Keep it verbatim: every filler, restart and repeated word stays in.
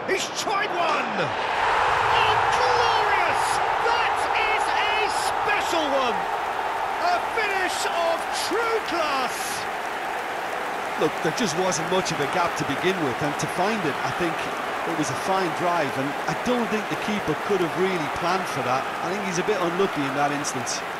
He's tried one! Oh, glorious! That is a special one! A finish of true class! Look, there just wasn't much of a gap to begin with, and to find it, I think it was a fine drive, and I don't think the keeper could have really planned for that. I think he's a bit unlucky in that instance.